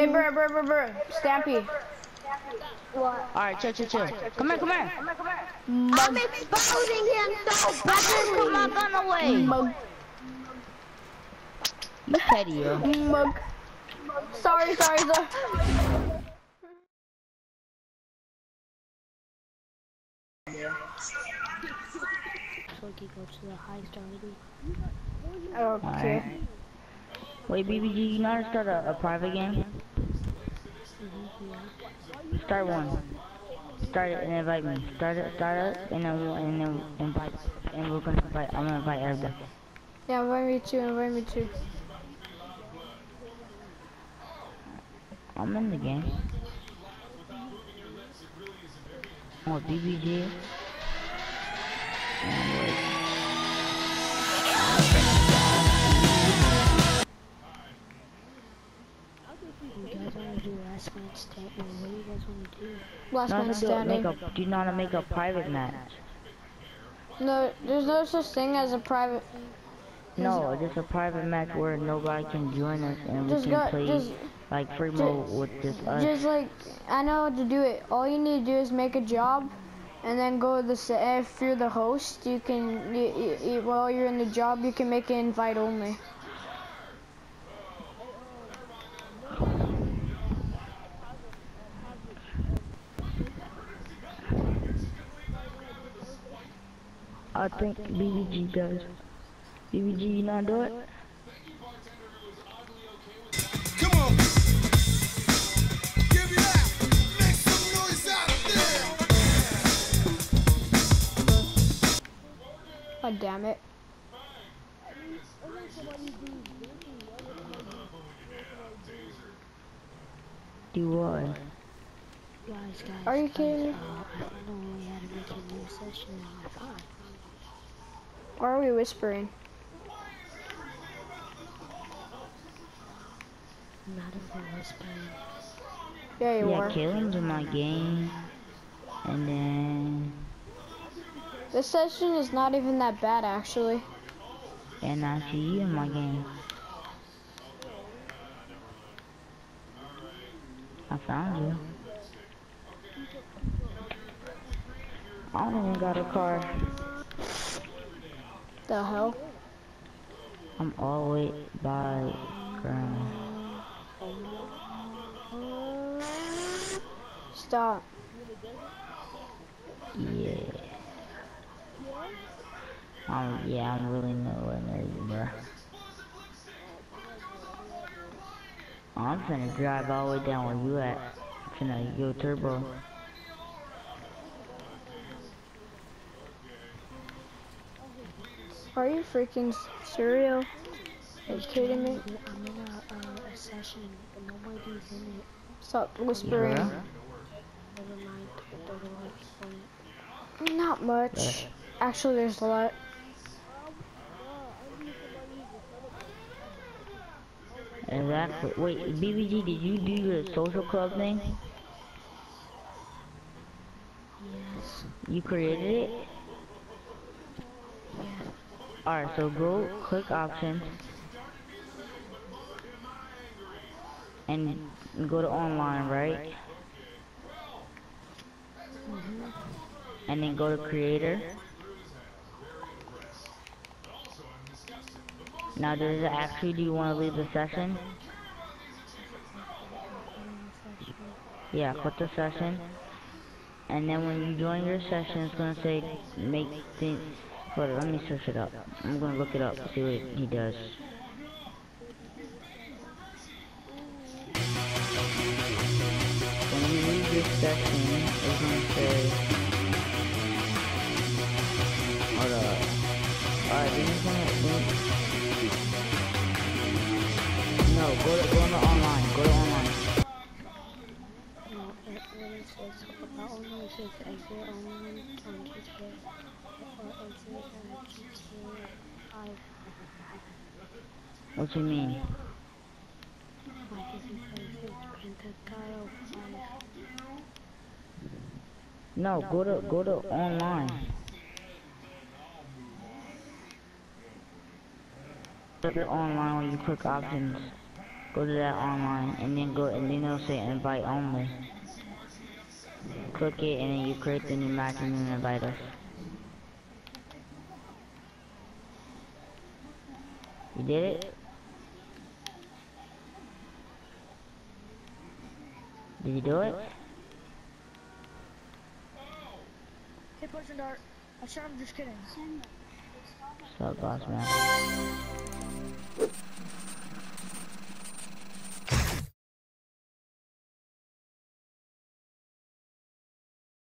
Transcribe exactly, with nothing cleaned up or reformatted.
Hey, bro, bro, bro, bro. Stampy. What? Alright, chill, chill, chill. Come here, come here. Mug. I'm exposing him so badly. Put my gun away. Mug. You petty, yo. Mug. Sorry, sorry, sorry. So we could go to the high star league. Okay. Alright. Wait, B B G, you know how to start a, a private game? Mm-hmm, yeah. Start one. Start it and invite me. Start it, start it, and then we'll and then invite, and we're gonna invite. I'm gonna invite everybody. Yeah, invite me too, invite me too. I'm in the game. Oh, B B G. And wait. You guys want to do last man standing? What do you guys want to do? Last No, man no, do, standing. make a, do you know how to make a private match? No, there's no such thing as a private. No, just a private match where nobody can join us and we Just can go, play just, like free mode with just us. just like I know how to do it. All you need to do is make a job, and then go to the. se- If you're the host, you can. You, you, you, while you're in the job, you can make it invite only. I think B B G does. B B G, you know how to do it? Come on. Give me that. Make some noise out there. God damn it. Do what? Guys, guys. Are you guys, kidding me? Uh, I found a way how to make a new session in my phone. Why are we whispering? Not even whispering. Yeah, you Yeah, are. Kalen's in my game. And then... This session is not even that bad, actually. And I see you in my game. I found you. I don't even got a car. The hell? I'm all the way by ground. Stop. Yeah. Um, yeah, I'm really nowhere near you, bro. I'm finna drive all the way down where you at. Finna go turbo. Are you freaking serial? Are you kidding me? I'm in a, uh, a session, but nobody's in it. Stop whispering. Yeah. Never mind. There's a lot of people in it. Not much. Actually, there's a lot. Exactly. Wait, B B G, did you do the social club thing? Yes. You created it? Yeah. Alright, so go click options. And go to online, right? Mm-hmm. And then go to creator. Now does it actually, do you want to leave the session? Yeah, quit the session. And then when you join your session, it's going to say make things. Hold on, let me search it up. I'm going to look it up, see what he does. When you leave this session, it's going to say. Hold up. Alright, then it's going to. No, go to, go to online, go to online. No, it really says about only says exit only on G T A or exit on G T A five. What you mean? Like if you play Grand Theft Auto five. No, go to go to online. Go to online when you click options. Go to that online, and then go, and then it'll say invite only. Click it, and then you create the new match, and then invite us. You did it? Did you do it? Hey, Poison Dart. I said I'm just kidding. What's up, boss man?